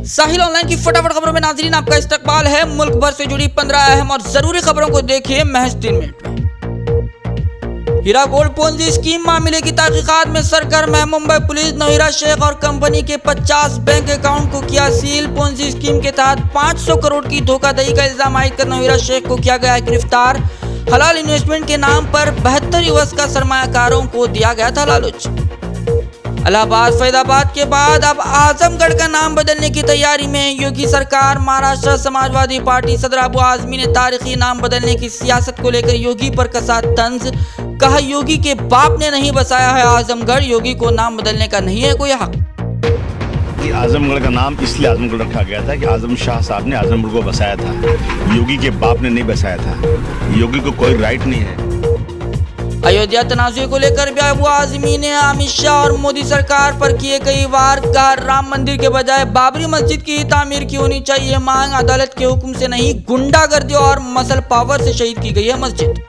साहिल online की फटाफट खबरों में नाज़रीन आपका इस्तकबाल है। मुल्क भर से जुड़ी 15 अहम और जरूरी खबरों को देखिए महज 3 मिनट में। हीरा गोल्ड पोंजी स्कीम मामले की तहकीकात में सरगर्म है मुंबई पुलिस। नौहीरा शेख और कंपनी के 50 बैंक अकाउंट को किया सील। पोंजी स्कीम के तहत 500 करोड़ की धोखाधड़ी का इल्जाम आयद कर नौहीरा शेख को किया गया गिरफ्तार। हलाल इन्वेस्टमेंट के नाम पर 72 वर्ष का सरमायाकारों को दिया गया था लालच। इलाहाबाद फैजाबाद के बाद अब आजमगढ़ का नाम बदलने की तैयारी में योगी सरकार। महाराष्ट्र समाजवादी पार्टी सदर अबू आजमी ने तारीखी नाम बदलने की सियासत को लेकर योगी पर कसा तंज। कहा योगी के बाप ने नहीं बसाया है आजमगढ़, योगी को नाम बदलने का नहीं है कोई हक। आजमगढ़ का नाम इसलिए आजमगढ़ रखा गया था कि आजम शाह साहब ने आजमगढ़ को बसाया था, योगी के बाप ने नहीं बसाया था। योगी को कोई राइट नहीं है। अयोध्या तनाज़ुए को लेकर भी अबू आजमी ने अमित शाह और मोदी सरकार पर किए कई वार। कहा राम मंदिर के बजाय बाबरी मस्जिद की तामीर की होनी चाहिए मांग। अदालत के हुक्म से नहीं, गुंडागर्दी और मसल पावर से शहीद की गई है मस्जिद।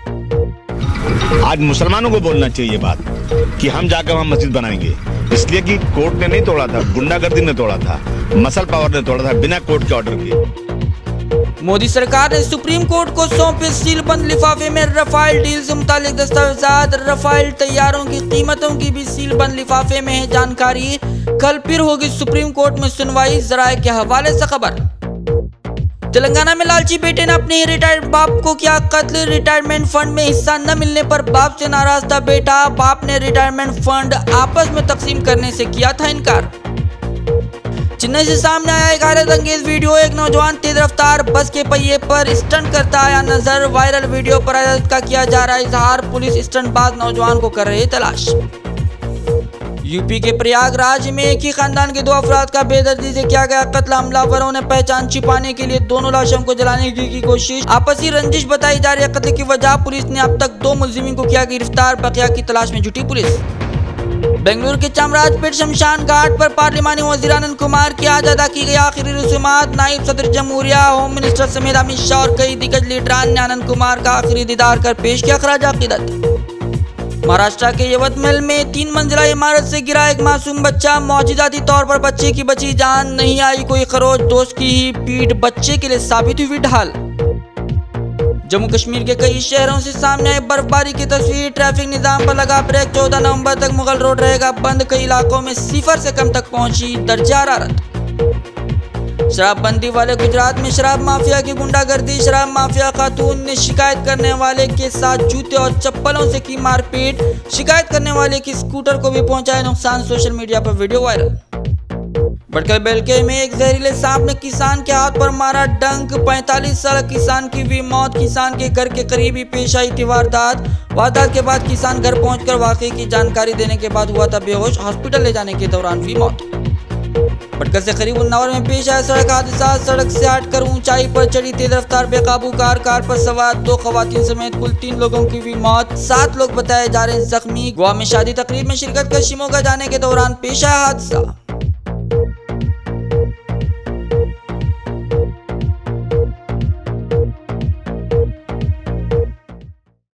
आज मुसलमानों को बोलना चाहिए बात कि हम जाकर वहाँ मस्जिद बनाएंगे, इसलिए कि कोर्ट ने नहीं तोड़ा था, गुंडागर्दी ने तोड़ा था, मसल पावर ने तोड़ा था बिना कोर्ट के ऑर्डर के। मोदी सरकार ने सुप्रीम कोर्ट को सौंपे सीलबंद लिफाफे में रफाल डील से मुतालिक दस्तावेजात। रफाल तैयारों की कीमतों की भी सीलबंद लिफाफे में है जानकारी। कल फिर होगी सुप्रीम कोर्ट में सुनवाई। जराए के हवाले से खबर। तेलंगाना में लालची बेटे ने अपने रिटायर्ड बाप को किया कत्ल। रिटायरमेंट फंड में हिस्सा न मिलने पर बाप से नाराज था बेटा। बाप ने रिटायरमेंट फंड आपस में तकसीम करने से किया था इनकार। चेन्नई से सामने आया एक हैरत अंगेज वीडियो। एक नौजवान तेज रफ्तार बस के पहिए पर स्टंट करता आया नजर। वायरल वीडियो पर हैरत का किया जा रहा इजहार। पुलिस स्टंटबाज नौजवान को कर रही तलाश। यूपी के प्रयागराज में एक ही खानदान के 2 अफराद का बेदर्दी से किया गया कत्ल। हमलावरों ने पहचान छिपाने के लिए दोनों लाशों को जलाने की कोशिश। आपसी रंजिश बताई जा रही है कत्ल की वजह। पुलिस ने अब तक 2 मुलजिमीन को किया गिरफ्तार। बकिया की तलाश में जुटी पुलिस। बेंगलुरु के चामराजपेट शमशान घाट पर पार्लिमानी वजीर आनंद कुमार की आज अदा की गई आखिरी रसूमात। नायब सदर जमहूरिया, होम मिनिस्टर समेत अमित शाह और कई दिग्गज लीडरान ने आनंद कुमार का आखिरी दीदार कर पेश किया खराज अकीदत। महाराष्ट्र के यवतमाल में 3 मंजिला इमारत से गिरा एक मासूम बच्चा। मौजूदाती तौर पर बच्चे की बची जान, नहीं आई कोई खरोच। दोस्त की ही पीठ बच्चे के लिए साबित हुई ढाल। जम्मू कश्मीर के कई शहरों से सामने आई बर्फबारी की तस्वीर। ट्रैफिक निजाम पर लगा ब्रेक। 14 नवंबर तक मुगल रोड रहेगा बंद। कई इलाकों में 0 से कम तक पहुंची दर्जा हरारत। शराबबंदी वाले गुजरात में शराब माफिया की गुंडागर्दी। शराब माफिया खातून ने शिकायत करने वाले के साथ जूते और चप्पलों से की मारपीट। शिकायत करने वाले की स्कूटर को भी पहुंचाया नुकसान। सोशल मीडिया पर वीडियो वायरल। बटकल बेलके में एक जहरीले सांप ने किसान के हाथ पर मारा डंक। 45 साल किसान की हुई मौत। किसान के घर के करीब ही पेश आई थी वारदात के बाद किसान घर पहुंचकर वाकई की जानकारी देने के बाद हुआ था बेहोश। हॉस्पिटल ले जाने के दौरान हुई मौत। बटकल से करीब उन्नावर में पेश आया सड़क हादसा। सड़क से हटकर ऊंचाई पर चढ़ी तेज रफ्तार बेकाबू कार पर सवार 2 खवातीन समेत कुल 3 लोगों की हुई मौत। 7 लोग बताए जा रहे हैं जख्मी। गोवा में शादी तकरीब में शिरकत कर शिमोगा जाने के दौरान पेश आया हादसा।